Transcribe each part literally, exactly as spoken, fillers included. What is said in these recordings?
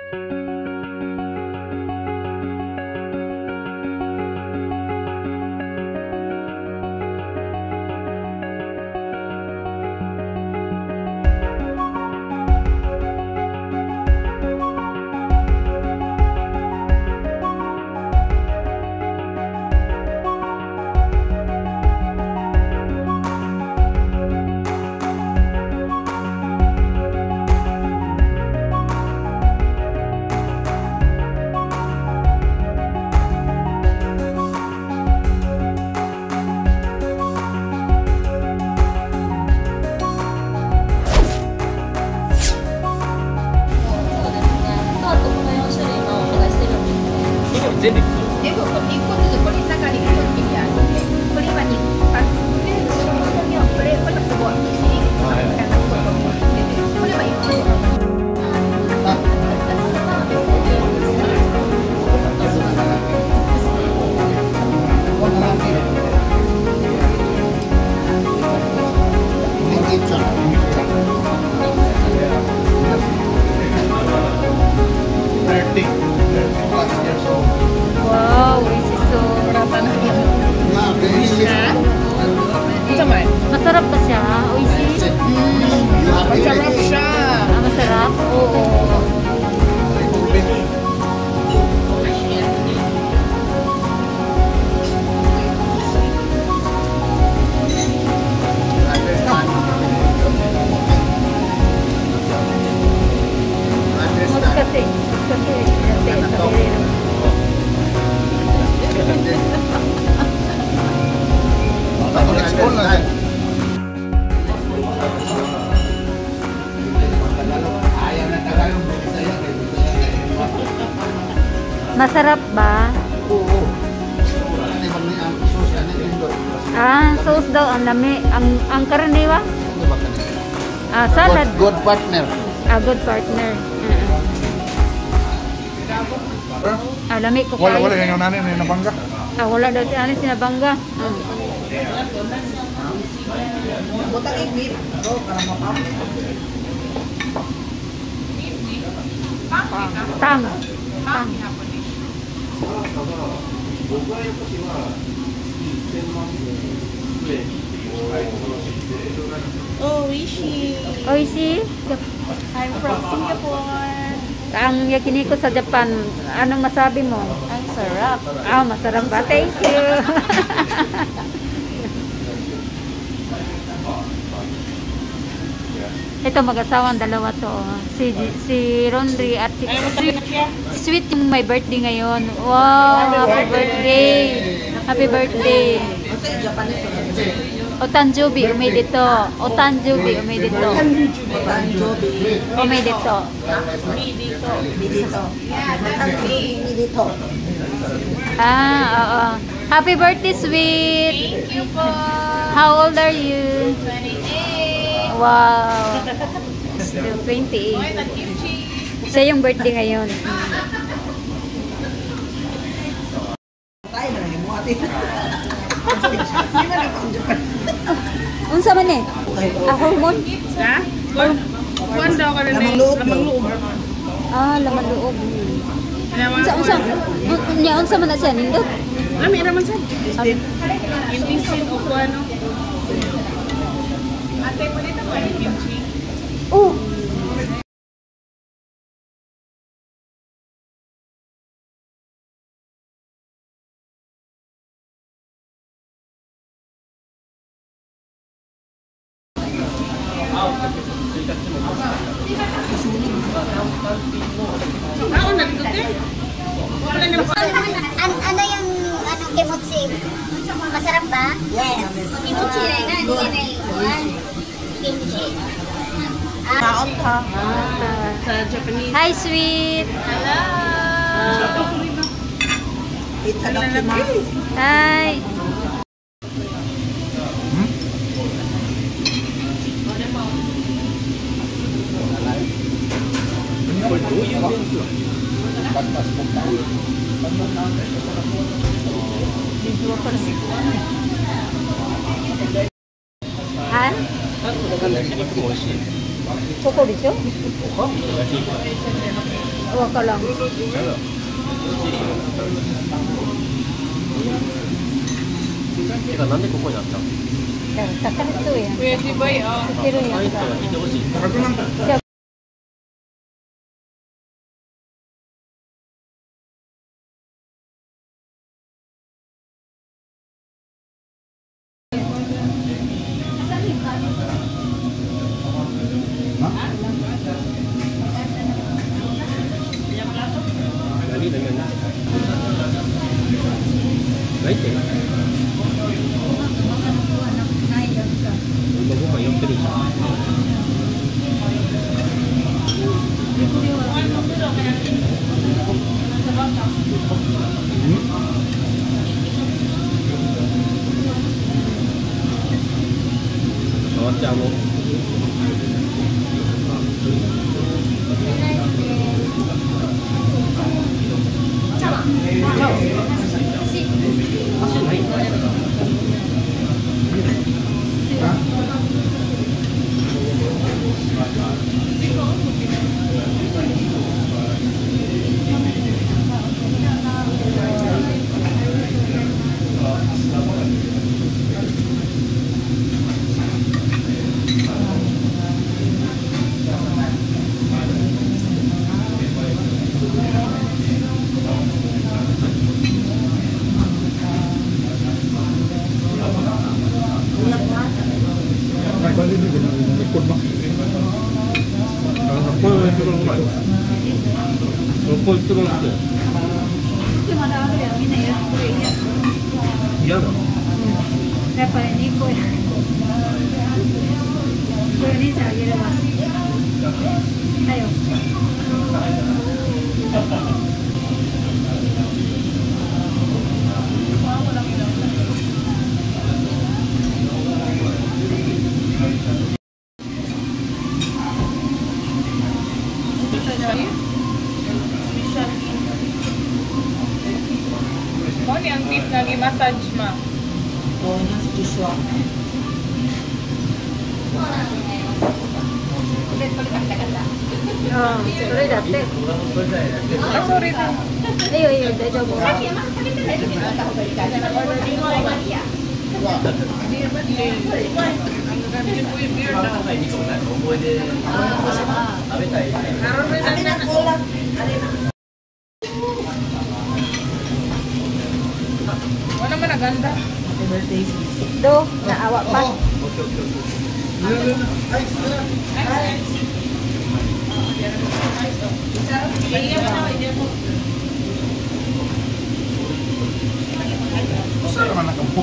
全部いくでも一個ずつこれ中にこっちにあるので、これはにパスで、これこれすごい。これは一個。 Wow, isi-so. Masarap ba siya? Oishi? Masarap siya. Ah, masarap? Oo. Mas kasi, mas kasi, dati sa Herrero. Masarap ba? Oo. Ah, sauce daw ang lami. Ang ang karaniwa? Ah, salad. Good, good partner. Ah, good partner. Uh-uh. Ah, lami ko Wala, kayo. wala yung nanin na nabangga. Ah, wala daw si Anis sinabangga. Ah. Butang igit. Tang. Tang. Oh, Oishi. Oishi. I'm from Singapore. Ang yakiniko sa Japan, anong masabi mo? Ang sarap. Ah, masarap ba? Thank you. Ito mag-asawang dalawa to. Si si Rondri at si, si, si Sweet yung may birthday ngayon. Wow, happy birthday. Happy birthday. Otanjubi, umi dito. Otanjubi, umi dito. Umi dito. Ah, oo. Happy birthday, Sweet. Thank you po. How old are you? twenty-eight. Wow. Still twenty-eight. Oy, nag-kimchi. Siya yung birthday ngayon. Unsa man eh? Ah, hormone? Ha? Kuan daw ka rin eh. Lamang loob. Ah, laman loob. Unsa, unsa? Nya, unsa man na siya? Nindot? Lami naman sa. Intestine o kuan no. Ate, pwede na ba yung kimchi? Oh! Ako na dito eh. Wala na pa. An ano yung ano kimchi? Masarap ba? Yes. Kimchi na na, hindi na yung kimchi. Kaon ka. Sa Japanese. Hi, Sweet! Hello. Hi! Han? Koko deしょ? Huwag ka lang. Teka, nande ko ko natta? Takkan ito yan. Pwede ba yun? Pero yan. Ah, ito, ito ko si. Siya. Dali na yan. Right eh. Bago pa yung pinis. Bawat siya mo. Pulpul terus deh. Cuma ada apa ya? Ini ya. Iya dong. Apa ini kue? Kue ini saya kira masih. Ayo. Mo ni ang beef nga gi-massage ma. Oh, sorry dati. Ah, sorry din. Ayo, ayo, dajo mo. Wala man naganda. Do, naawa pa. Saan naman nakabuk?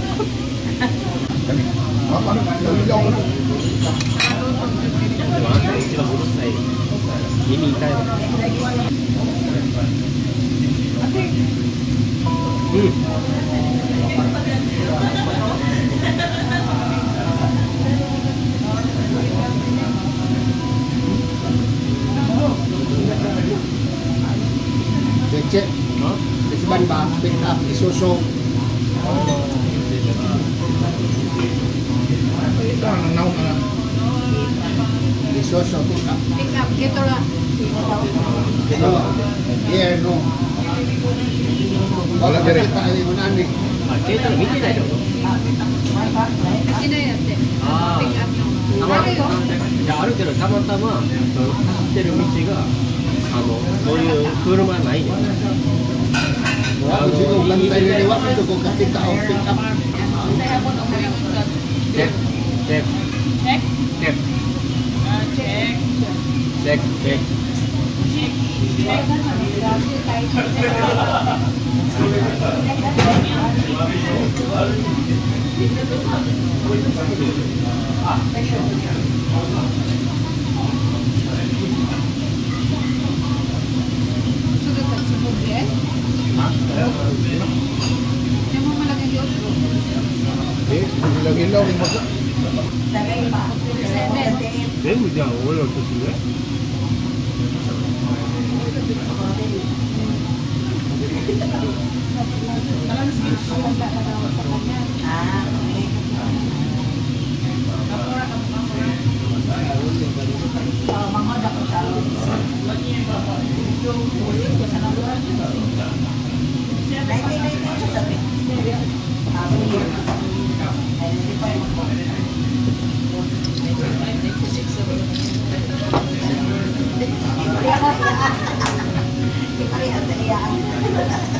Apa? Naligaw ko na. Sila burus na eh. Ini tayo. Hmm. Becek, no? Isiban ba? Pick up, isuso. Ito ang naw na. Isuso, pick up. Pick up, gitu lah. Ito, yeah, no. Wala ka rin. Tayo mo nani. Ah, kita na, miti na ito. Sino yun? Ah. Pick up. たまいやあるけどたまたまその走ってる道があのそういう車ないね。Wow, siguro lang tayo niliwat ito kung kasi tao pick up. Check, check, Check? check, Ah, check. check, check. Eh, ilaw-ilaw yung mag-全部じゃあ俺らとする Iparihan sa iya.